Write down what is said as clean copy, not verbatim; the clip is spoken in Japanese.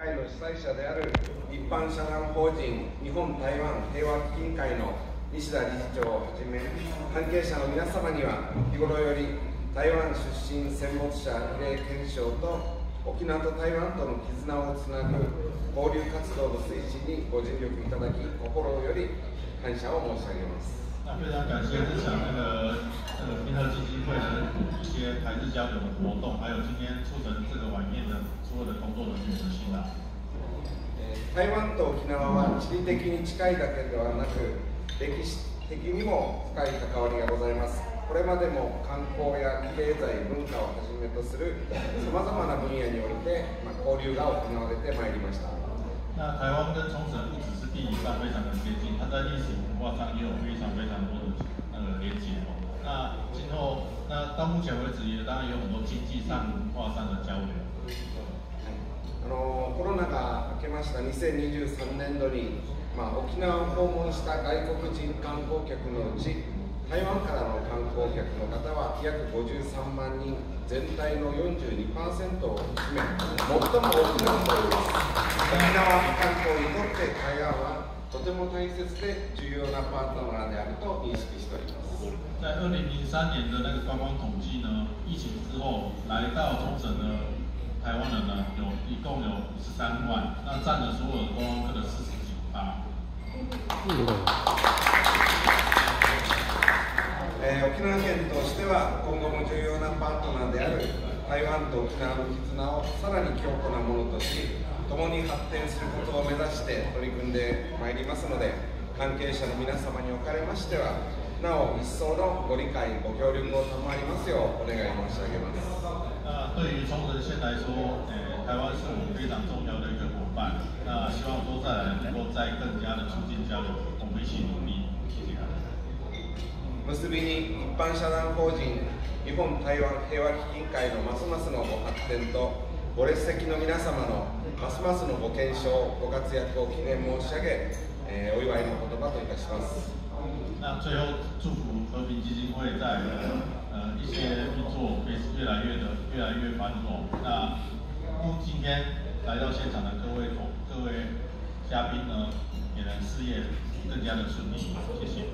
会の主催者である一般社団法人日本台湾平和基金会の西田理事長をはじめ関係者の皆様には日頃より台湾出身戦没者慰霊顕彰と沖縄と台湾との絆をつなぐ交流活動の推進にご尽力いただき心より感謝を申し上げます。 非常感谢日常平和基金会的一些台日交流的活动，还有今天促成这个晚宴的所有的工作人员的辛劳。 台湾と沖縄は地理的に近いだけではなく歴史的にも深い関わりがございます。これまでも観光や経済文化をはじめとするさまざまな分野において交流が行われてまいりました。 那台湾跟冲绳不只是地理上非常的接近，它在历史文化上也有非常多的连结哦。那今後，那到目前为止也当然有很多经济上、文化上的交流。 コロナが明けました2023年度に、沖縄を訪問した外国人観光客のうち台湾からの観光客の方は約53万人、全体の 42% を占め最も多くなっております。沖縄観光にとって台湾はとても大切で重要なパートナーであると認識しております。 在2003年的那个观光统计呢，疫情之后来到冲绳的台湾人呢，一共有13万，那占了所有的观光客的40几%。 沖縄県としては今後も重要なパートナーである台湾と沖縄の絆をさらに強固なものとし、共に発展することを目指して取り組んでまいりますので、関係者の皆様におかれましてはなお一層のご理解ご協力を賜りますようお願い申し上げます。 对于冲绳县来说，台湾是我们非常重要的一个伙伴。那希望说再来能够再更加的促进交流，我们一起努力。谢谢。 結びに一般社団法人日本台湾平和基金会のますますのご発展とご列席の皆様のますますのご健勝ご活躍を祈念申し上げ、お祝いの言葉といたします。 那最后祝福和平基金会在一些运作越来越繁荣。那今天来到现场的各位嘉宾呢，也能事业更加的顺利。谢谢。